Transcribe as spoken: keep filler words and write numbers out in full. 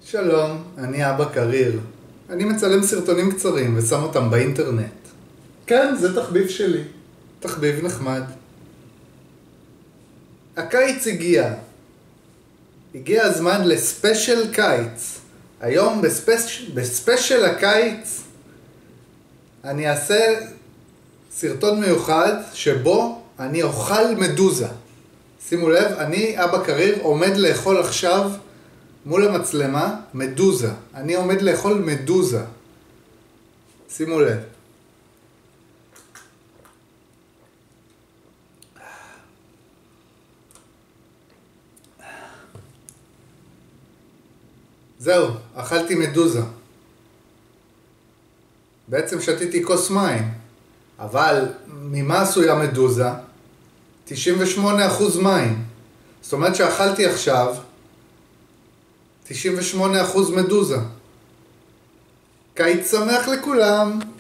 שלום, אני אבא קריר. אני מצלם סרטונים קצרים ושם אותם באינטרנט. כן, זה תחביב שלי. תחביב נחמד. הקיץ הגיע. הגיע הזמן לספיישל קיץ. היום בספייש... בספיישל הקיץ אני אעשה סרטון מיוחד שבו אני אוכל מדוזה. שימו לב, אני אבא קריר עומד לאכול עכשיו מול המצלמה מדוזה. אני עומד לאכול מדוזה. שימו לב. זהו, אכלתי מדוזה. בעצם שתיתי כוס מים. אבל ממה עשויה מדוזה? תשעים ושמונה אחוז מים. זאת אומרת שאכלתי עכשיו תשעים ושמונה אחוז מדוזה. קיץ שמח לכולם.